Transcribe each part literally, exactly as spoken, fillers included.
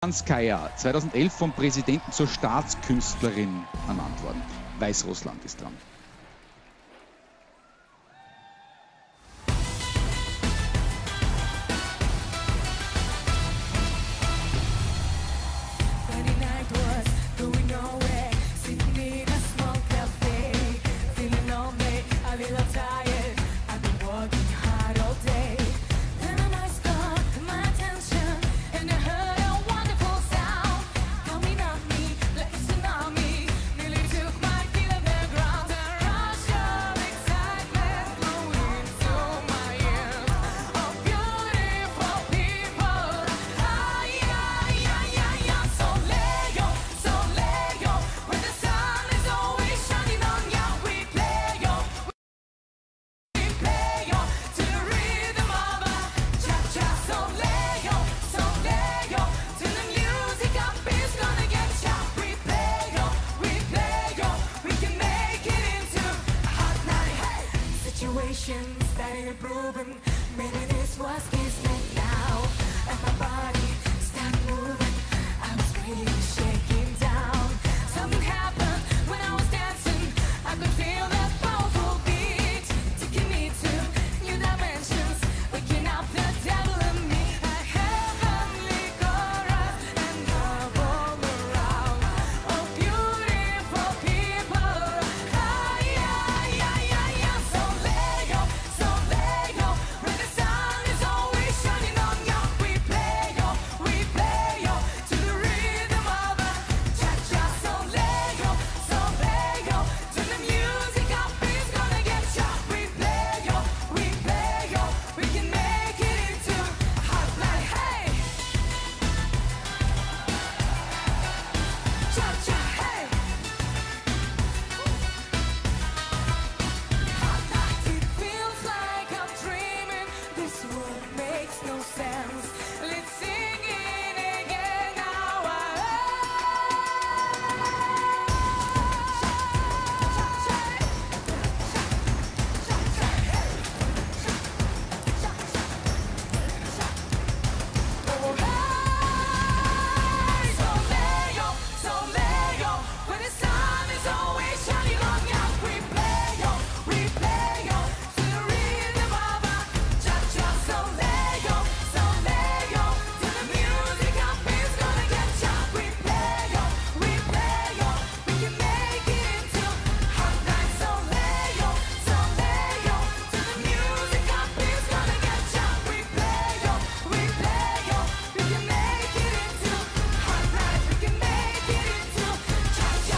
Lanskaya, zweitausendelf vom Präsidenten zur Staatskünstlerin ernannt worden. Weißrussland ist dran. That ain't proven. Maybe this was kismet now, and my body started moving. I was really shaking down. Something happened when I was dancing. I could feel that powerful beat taking me to new dimensions, waking up the devil in me. A heavenly chorus and love all around. Oh, beautiful people. Ah, yeah, yeah, yeah, yeah. Solayoh, Solayoh, where the sun is always shining on you. We play yo, we play yo to the rhythm of a cha-cha. Solayoh, Solayoh, to the music up is gonna get ya. We play yo, we play yo, we can make it into a hot night. Hey, cha-cha, hey. Hot night, it feels like I'm dreaming. This world makes no sense. Let's sing it again now. Oh, hey, Solayoh, Solayoh, where the sun is always shining on you. We play yo, we play yo to the rhythm of a cha-cha. Solayoh, Solayoh, to the music up is gonna get ya. We play yo, we play yo, we can make it into hot night. Solayoh, Solayoh, to the music up is gonna get ya. We play yo, we play yo, we can make it into hot night. We can make it into cha-cha.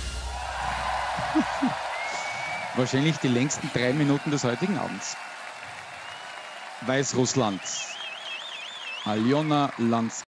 Wahrscheinlich die längsten drei Minuten des heutigen Abends. Weißrussland. Alyona Lanskaya.